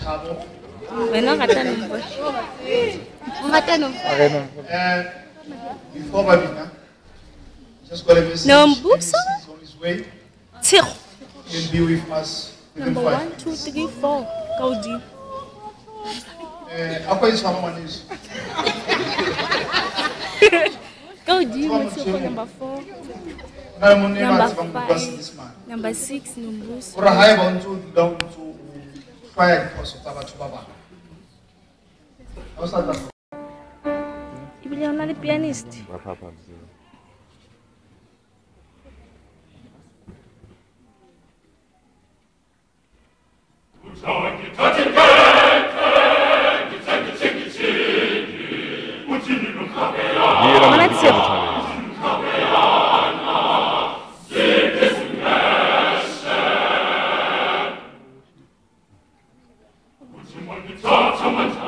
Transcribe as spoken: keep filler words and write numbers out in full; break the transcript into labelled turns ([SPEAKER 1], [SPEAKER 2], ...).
[SPEAKER 1] Wena ngata nombo. Ngata nombo.
[SPEAKER 2] And before Babina, just got a message.
[SPEAKER 1] Nombuso?
[SPEAKER 2] He's on his way.
[SPEAKER 1] Tiro.
[SPEAKER 2] He'll be with us.
[SPEAKER 1] Number one, two, three, four. Kaudi.
[SPEAKER 2] Uh, Apa is how many is?
[SPEAKER 1] Kaudi, number four.
[SPEAKER 2] Number
[SPEAKER 1] five. Number six, Nombuso.
[SPEAKER 2] Or I want to down to fire because of Tabatu Baba. How's that?
[SPEAKER 1] Ibili ona le pianist.
[SPEAKER 3] Come on.